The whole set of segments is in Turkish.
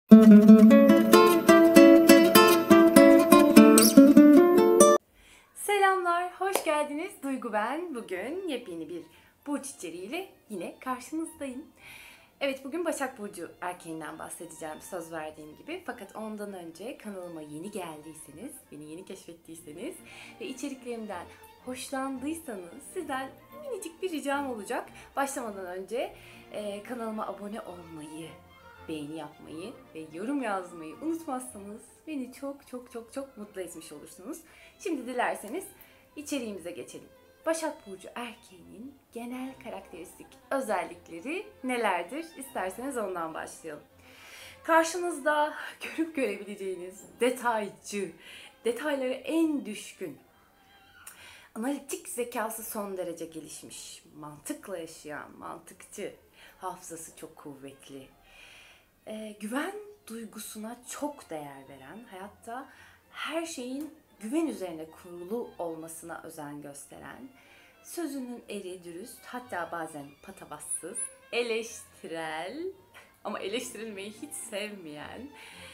Selamlar, hoş geldiniz. Duygu ben. Bugün yepyeni bir burç içeriğiyle yine karşınızdayım. Evet, bugün Başak Burcu erkeğinden bahsedeceğim söz verdiğim gibi. Fakat ondan önce kanalıma yeni geldiyseniz, beni yeni keşfettiyseniz ve içeriklerimden hoşlandıysanız sizden minicik bir ricam olacak. Başlamadan önce kanalıma abone olmayı, beğeni yapmayı ve yorum yazmayı unutmazsanız beni çok mutlu etmiş olursunuz. Şimdi dilerseniz içeriğimize geçelim. Başak Burcu erkeğinin genel karakteristik özellikleri nelerdir? İsterseniz ondan başlayalım. Karşınızda görüp görebileceğiniz detaycı, detaylara en düşkün, analitik zekası son derece gelişmiş, mantıkla yaşayan, mantıkçı, hafızası çok kuvvetli, güven duygusuna çok değer veren, hayatta her şeyin güven üzerine kurulu olmasına özen gösteren, sözünün eri, dürüst, hatta bazen patavatsız, eleştirel ama eleştirilmeyi hiç sevmeyen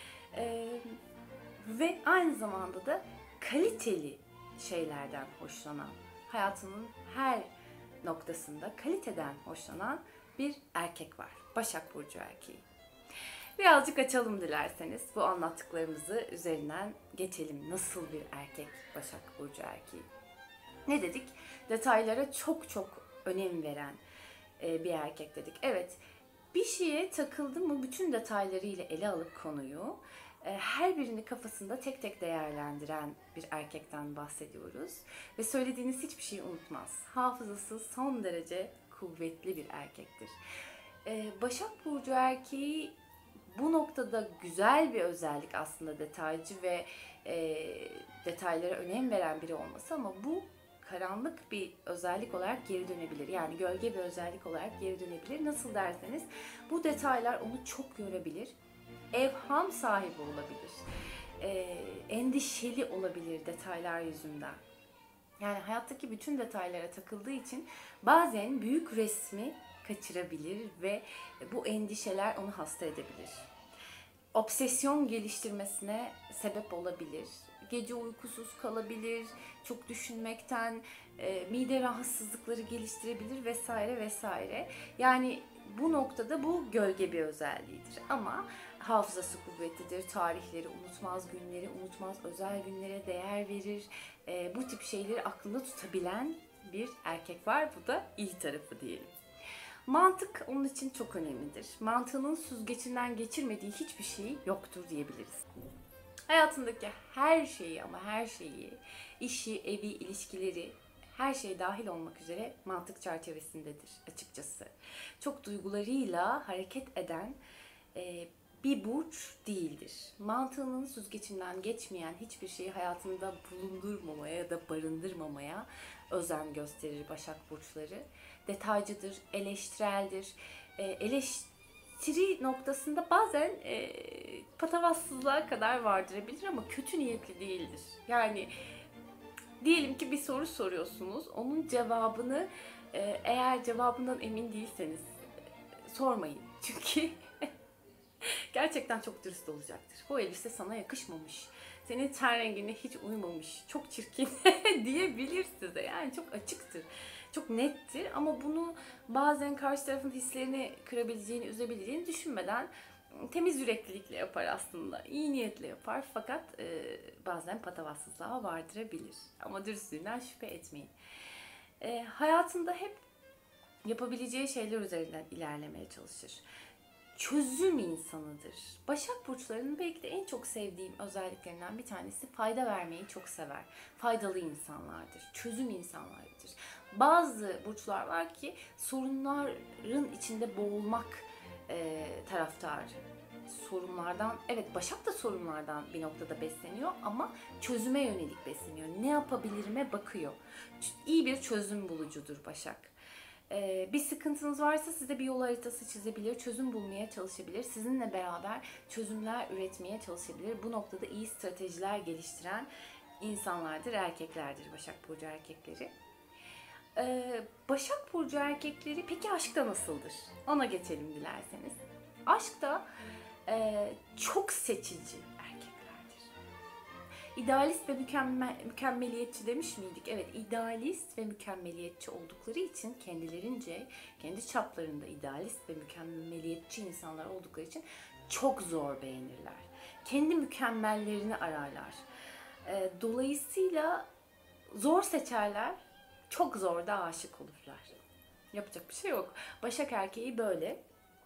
ve aynı zamanda da kaliteli şeylerden hoşlanan, hayatının her noktasında kaliteden hoşlanan bir erkek var. Başak Burcu erkeği. Birazcık açalım dilerseniz. Bu anlattıklarımızı üzerinden geçelim. Nasıl bir erkek Başak Burcu erkeği? Ne dedik? Detaylara çok önem veren bir erkek dedik. Evet, bir şeye takıldı mı bütün detaylarıyla ele alıp konuyu her birini kafasında tek tek değerlendiren bir erkekten bahsediyoruz. Ve söylediğiniz hiçbir şeyi unutmaz. Hafızası son derece kuvvetli bir erkektir. Başak Burcu erkeği bu noktada güzel bir özellik aslında, detaycı ve detaylara önem veren biri olması, ama bu karanlık bir özellik olarak geri dönebilir. Yani gölge bir özellik olarak geri dönebilir. Nasıl derseniz, bu detaylar onu çok yorabilir. Evham sahibi olabilir. Endişeli olabilir detaylar yüzünden. Yani hayattaki bütün detaylara takıldığı için bazen büyük resmi kaçırabilir ve bu endişeler onu hasta edebilir. Obsesyon geliştirmesine sebep olabilir. Gece uykusuz kalabilir, çok düşünmekten mide rahatsızlıkları geliştirebilir vesaire vesaire. Yani bu noktada bu gölge bir özelliğidir. Ama hafızası kuvvetlidir, tarihleri unutmaz, günleri unutmaz, özel günlere değer verir. Bu tip şeyleri aklında tutabilen bir erkek var. Bu da iyi tarafı diyelim. Mantık onun için çok önemlidir. Mantığının süzgecinden geçirmediği hiçbir şey yoktur diyebiliriz. Hayatındaki her şeyi, ama her şeyi, işi, evi, ilişkileri, her şey dahil olmak üzere mantık çerçevesindedir açıkçası. Çok duygularıyla hareket eden bir burç değildir. Mantığının süzgecinden geçmeyen hiçbir şeyi hayatında bulundurmamaya ya da barındırmamaya özen gösterir Başak Burçları. Detaycıdır, eleştireldir. Eleştiri noktasında bazen patavatsızlığa kadar vardırabilir ama kötü niyetli değildir. Yani diyelim ki bir soru soruyorsunuz, onun cevabını eğer cevabından emin değilseniz sormayın. Çünkü gerçekten çok dürüst olacaktır. Bu elbise sana yakışmamış, senin ten rengine hiç uymamış, çok çirkin diyebilir size. Yani çok açıktır, çok nettir, ama bunu bazen karşı tarafın hislerini kırabileceğini, üzebileceğini düşünmeden temiz yüreklilikle yapar aslında. İyi niyetle yapar, fakat bazen patavatsızlığa vardırabilir. Ama dürüstlüğünden şüphe etmeyin. Hayatında hep yapabileceği şeyler üzerinden ilerlemeye çalışır. Çözüm insanıdır. Başak Burçlarının belki de en çok sevdiğim özelliklerinden bir tanesi, fayda vermeyi çok sever. Faydalı insanlardır, çözüm insanlardır. Bazı burçlar var ki sorunların içinde boğulmak taraftar. Sorunlardan, evet, Başak da sorunlardan bir noktada besleniyor ama çözüme yönelik besleniyor. Ne yapabilirime bakıyor. İyi bir çözüm bulucudur Başak. Bir sıkıntınız varsa size bir yol haritası çizebilir, çözüm bulmaya çalışabilir, sizinle beraber çözümler üretmeye çalışabilir. Bu noktada iyi stratejiler geliştiren insanlardır, erkeklerdir Başak Burcu erkekleri. Başak Burcu erkekleri peki aşkta nasıldır? Ona geçelim dilerseniz. Aşkta çok seçici erkeklerdir. İdealist ve mükemmeliyetçi demiş miydik? Evet, idealist ve mükemmeliyetçi oldukları için kendilerince, kendi çaplarında idealist ve mükemmeliyetçi insanlar oldukları için çok zor beğenirler. Kendi mükemmellerini ararlar. Dolayısıyla zor seçerler, çok zor da aşık olurlar. Yapacak bir şey yok. Başak erkeği böyle.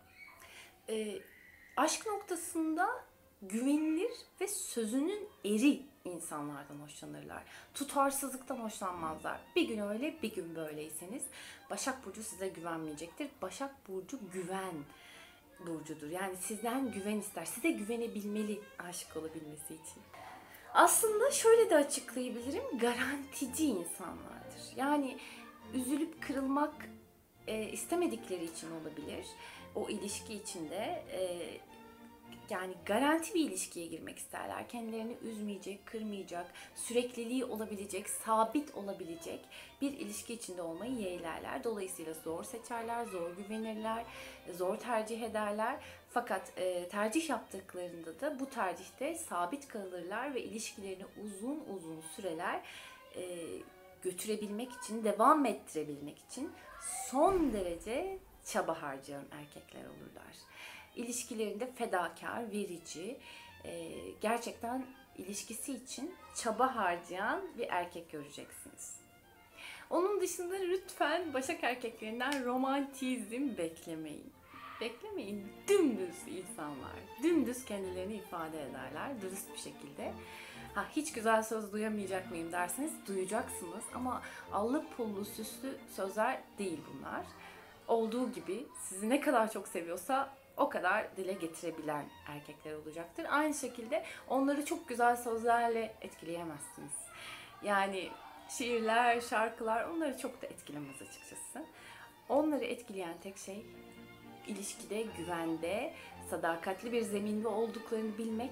Aşk noktasında güvenilir ve sözünün eri insanlardan hoşlanırlar. Tutarsızlıktan hoşlanmazlar. Bir gün öyle, bir gün böyleyseniz Başak Burcu size güvenmeyecektir. Başak Burcu güven burcudur. Yani sizden güven ister. Size güvenebilmeli aşık olabilmesi için. Aslında şöyle de açıklayabilirim. Garantici insanlardır. Yani üzülüp kırılmak istemedikleri için olabilir. O ilişki içinde yani garanti bir ilişkiye girmek isterler. Kendilerini üzmeyecek, kırmayacak, sürekliliği olabilecek, sabit olabilecek bir ilişki içinde olmayı yeğlerler. Dolayısıyla zor seçerler, zor güvenirler, zor tercih ederler. Fakat tercih yaptıklarında da bu tercihte sabit kalırlar ve ilişkilerini uzun uzun süreler götürebilmek için, devam ettirebilmek için son derece çaba harcayan erkekler olurlar. İlişkilerinde fedakar, verici, gerçekten ilişkisi için çaba harcayan bir erkek göreceksiniz. Onun dışında lütfen Başak erkeklerinden romantizm beklemeyin. Beklemeyin. Dümdüz insanlar. Dümdüz kendilerini ifade ederler. Dürüst bir şekilde. Hiç güzel söz duyamayacak mıyım derseniz duyacaksınız. Ama allı pullu süslü sözler değil bunlar. Olduğu gibi sizi ne kadar çok seviyorsa o kadar dile getirebilen erkekler olacaktır. Aynı şekilde onları çok güzel sözlerle etkileyemezsiniz. Yani şiirler, şarkılar onları çok da etkilemez açıkçası. Onları etkileyen tek şey ilişkide, güvende, sadakatli bir zeminde olduklarını bilmek,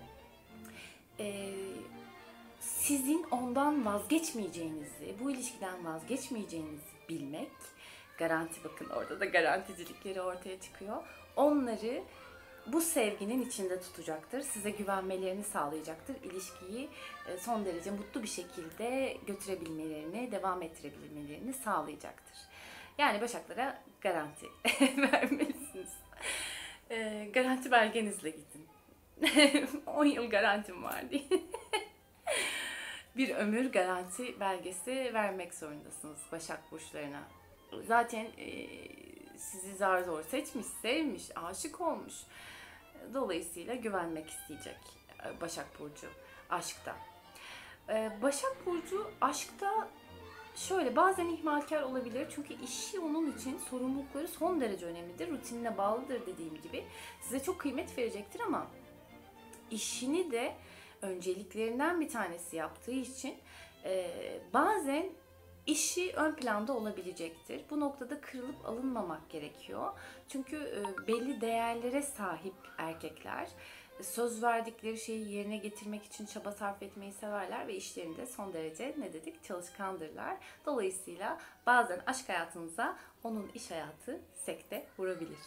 sizin ondan vazgeçmeyeceğinizi, bu ilişkiden vazgeçmeyeceğinizi bilmek, garanti, bakın orada da garanticilikleri ortaya çıkıyor. Onları bu sevginin içinde tutacaktır. Size güvenmelerini sağlayacaktır. İlişkiyi son derece mutlu bir şekilde götürebilmelerini, devam ettirebilmelerini sağlayacaktır. Yani Başaklara garanti vermelisiniz. Garanti belgenizle gidin. 10 yıl garantim var diye. Bir ömür garanti belgesi vermek zorundasınız Başak burçlarına. Zaten sizi zar zor seçmiş, sevmiş, aşık olmuş. Dolayısıyla güvenmek isteyecek Başak Burcu aşkta. Başak Burcu aşkta şöyle bazen ihmalkar olabilir. Çünkü işi onun için sorumlulukları son derece önemlidir. Rutinine bağlıdır dediğim gibi. Size çok kıymet verecektir ama işini de önceliklerinden bir tanesi yaptığı için bazen işi ön planda olabilecektir. Bu noktada kırılıp alınmamak gerekiyor. Çünkü belli değerlere sahip erkekler söz verdikleri şeyi yerine getirmek için çaba sarf etmeyi severler ve işlerinde son derece ne dedik çalışkandırlar. Dolayısıyla bazen aşk hayatınıza onun iş hayatı sekte vurabilir.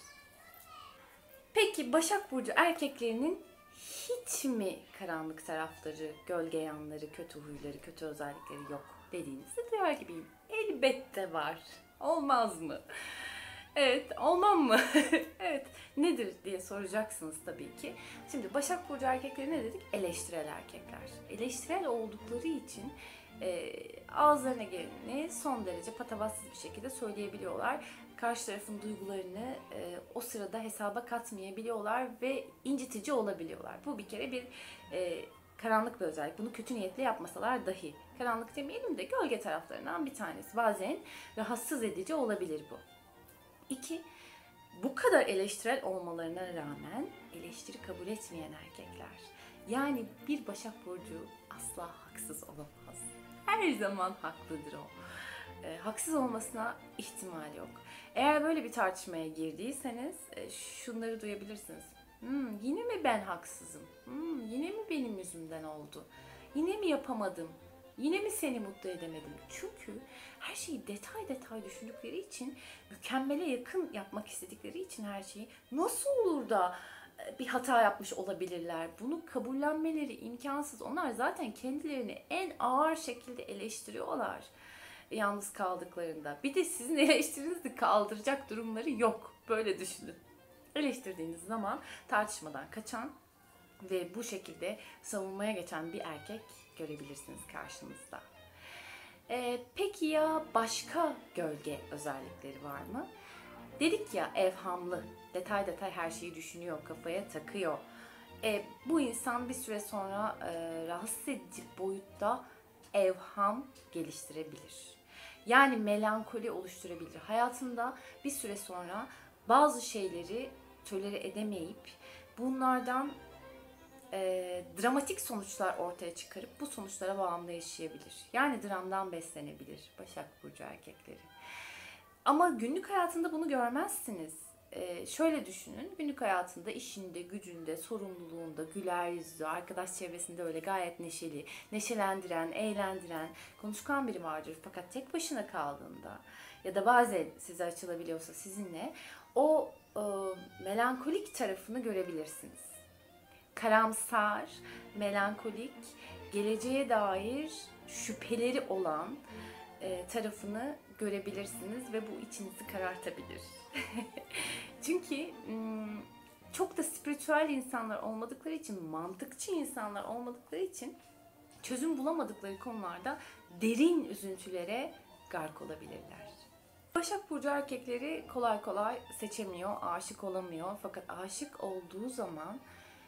Peki Başak Burcu erkeklerinin hiç mi karanlık tarafları, gölge yanları, kötü huyları, kötü özellikleri yok dediğinizde duyar gibiyim. Elbette var. Olmaz mı? Evet, olmam mı? Evet, nedir diye soracaksınız tabii ki. Şimdi Başak Burcu erkekleri ne dedik? Eleştirel erkekler. Eleştirel oldukları için ağızlarına geleni son derece patavatsız bir şekilde söyleyebiliyorlar. Karşı tarafın duygularını o sırada hesaba katmayabiliyorlar ve incitici olabiliyorlar. Bu bir kere bir karanlık bir özellik. Bunu kötü niyetle yapmasalar dahi. Karanlık demeyelim de gölge taraflarından bir tanesi. Bazen rahatsız edici olabilir bu. 2. Bu kadar eleştirel olmalarına rağmen eleştiri kabul etmeyen erkekler. Yani bir Başak Burcu asla haksız olamaz. Her zaman haklıdır o. Haksız olmasına ihtimal yok. Eğer böyle bir tartışmaya girdiyseniz şunları duyabilirsiniz. Yine mi ben haksızım? Yine mi benim yüzümden oldu? Yine mi yapamadım? Yine mi seni mutlu edemedim? Çünkü her şeyi detay detay düşündükleri için, mükemmele yakın yapmak istedikleri için her şeyi nasıl olur da bir hata yapmış olabilirler. Bunu kabullenmeleri imkansız. Onlar zaten kendilerini en ağır şekilde eleştiriyorlar yalnız kaldıklarında. Bir de sizin eleştirinizi kaldıracak durumları yok. Böyle düşünün. Eleştirdiğiniz zaman tartışmadan kaçan ve bu şekilde savunmaya geçen bir erkek görebilirsiniz karşınızda. Peki ya başka gölge özellikleri var mı? Dedik ya, evhamlı, detay detay her şeyi düşünüyor, kafaya takıyor. Bu insan bir süre sonra rahatsız edici boyutta evham geliştirebilir. Yani melankoli oluşturabilir. Hayatında bir süre sonra bazı şeyleri tolere edemeyip bunlardan dramatik sonuçlar ortaya çıkarıp bu sonuçlara bağımlı yaşayabilir. Yani dramdan beslenebilir Başak Burcu erkekleri. Ama günlük hayatında bunu görmezsiniz. Şöyle düşünün, günlük hayatında işinde, gücünde, sorumluluğunda, güler yüzlü, arkadaş çevresinde öyle gayet neşeli, neşelendiren, eğlendiren, konuşkan biri vardır. Fakat tek başına kaldığında ya da bazen size açılabiliyorsa sizinle o melankolik tarafını görebilirsiniz. Karamsar, melankolik, geleceğe dair şüpheleri olan tarafını görebilirsiniz ve bu içinizi karartabilir. Çünkü çok da spiritüel insanlar olmadıkları için, mantıkçı insanlar olmadıkları için çözüm bulamadıkları konularda derin üzüntülere gark olabilirler. Başak Burcu erkekleri kolay kolay seçemiyor, aşık olamıyor. Fakat aşık olduğu zaman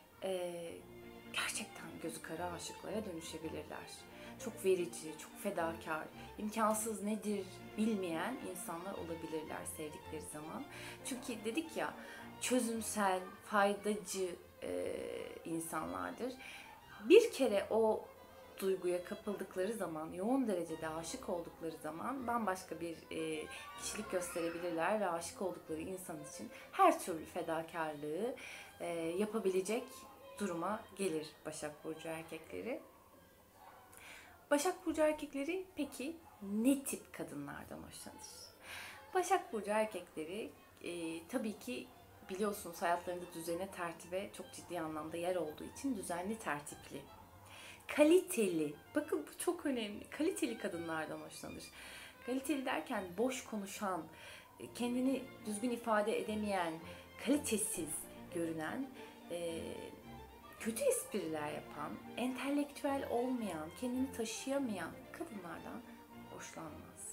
gerçekten gözü kara aşıklara dönüşebilirler. Çok verici, çok fedakar, imkansız nedir bilmeyen insanlar olabilirler sevdikleri zaman. Çünkü dedik ya, çözümsel, faydacı insanlardır. Bir kere o duyguya kapıldıkları zaman, yoğun derecede aşık oldukları zaman bambaşka bir kişilik gösterebilirler ve aşık oldukları insan için her türlü fedakarlığı yapabilecek duruma gelir Başak Burcu erkekleri. Başak Burcu erkekleri peki ne tip kadınlardan hoşlanır? Başak Burcu erkekleri tabii ki biliyorsunuz hayatlarında düzene, tertibe çok ciddi anlamda yer olduğu için düzenli, tertipli, kaliteli, bakın bu çok önemli, kaliteli kadınlardan hoşlanır. Kaliteli derken boş konuşan, kendini düzgün ifade edemeyen, kalitesiz görünen, kötü espriler yapan, entelektüel olmayan, kendini taşıyamayan kadınlardan hoşlanmaz.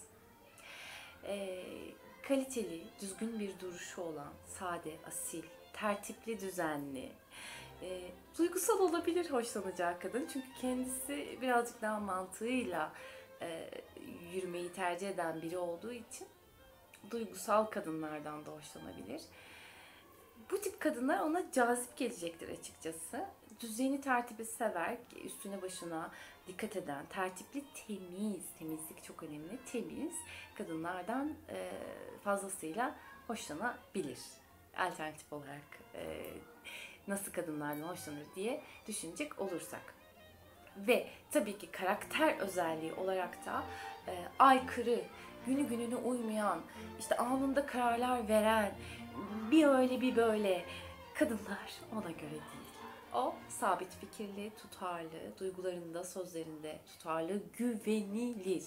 Kaliteli, düzgün bir duruşu olan, sade, asil, tertipli, düzenli, duygusal olabilir hoşlanacağı kadın. Çünkü kendisi birazcık daha mantığıyla yürümeyi tercih eden biri olduğu için duygusal kadınlardan da hoşlanabilir. Bu tip kadınlar ona cazip gelecektir açıkçası. Düzeni, tertibi sever, üstüne başına dikkat eden, tertipli, temiz, temizlik çok önemli, temiz kadınlardan fazlasıyla hoşlanabilir. Alternatif olarak nasıl kadınlardan hoşlanır diye düşünecek olursak. Ve tabii ki karakter özelliği olarak da aykırı, günü gününe uymayan, işte anında kararlar veren, bir öyle bir böyle kadınlar ona göre değil. O sabit fikirli, tutarlı, duygularında, sözlerinde tutarlı, güvenilir,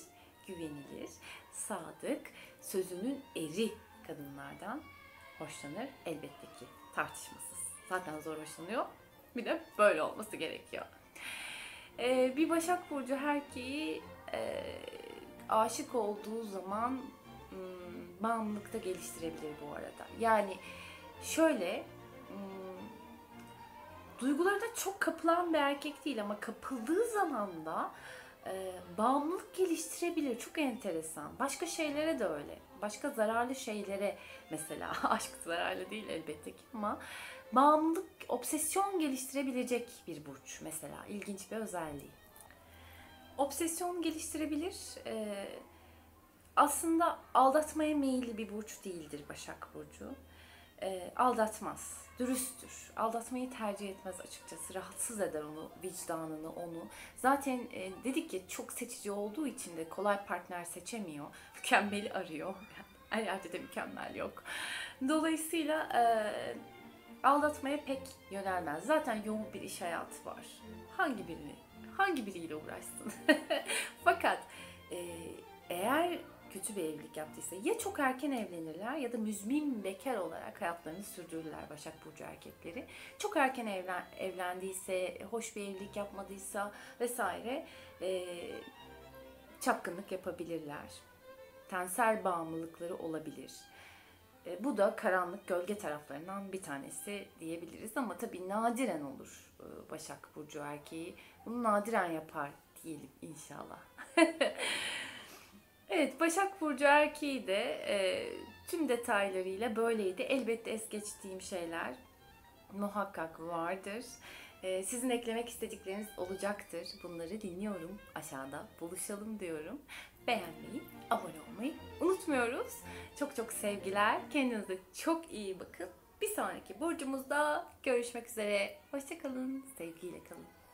sadık, sözünün eri kadınlardan hoşlanır elbette ki, tartışmasız. Zaten zor hoşlanıyor. Bir de böyle olması gerekiyor. Bir Başak Burcu erkeği aşık olduğu zaman bağımlılıkta geliştirebilir bu arada. Yani şöyle, duygularına çok kapılan bir erkek değil ama kapıldığı zaman da bağımlılık geliştirebilir. Çok enteresan. Başka şeylere de öyle. Başka zararlı şeylere mesela, aşk zararlı değil elbette ki ama bağımlılık, obsesyon geliştirebilecek bir burç mesela. İlginç bir özelliği. Obsesyon geliştirebilir. Aslında aldatmaya meyilli bir burç değildir Başak Burcu. Aldatmaz, dürüsttür. Aldatmayı tercih etmez açıkçası. Rahatsız eder onu, vicdanını, onu. Zaten dedik ya, çok seçici olduğu için de kolay partner seçemiyor. Mükemmeli arıyor. Her yerde de mükemmel yok. Dolayısıyla aldatmaya pek yönelmez. Zaten yoğun bir iş hayatı var. Hangi biriyle uğraşsın? Fakat eğer kötü bir evlilik yaptıysa ya çok erken evlenirler ya da müzmin bekar olarak hayatlarını sürdürürler Başak Burcu erkekleri. Çok erken evlendiyse, hoş bir evlilik yapmadıysa vesaire çapkınlık yapabilirler. Tensel bağımlılıkları olabilir. Bu da karanlık gölge taraflarından bir tanesi diyebiliriz ama tabii nadiren olur Başak Burcu erkeği. Bunu nadiren yapar diyelim inşallah. Evet, Başak Burcu erkeği de tüm detaylarıyla böyleydi. Elbette es geçtiğim şeyler muhakkak vardır. Sizin eklemek istedikleriniz olacaktır. Bunları dinliyorum aşağıda. Buluşalım diyorum. Beğenmeyi, abone olmayı unutmuyoruz. Çok çok sevgiler. Kendinize çok iyi bakın. Bir sonraki burcumuzda görüşmek üzere. Hoşça kalın. Sevgiyle kalın.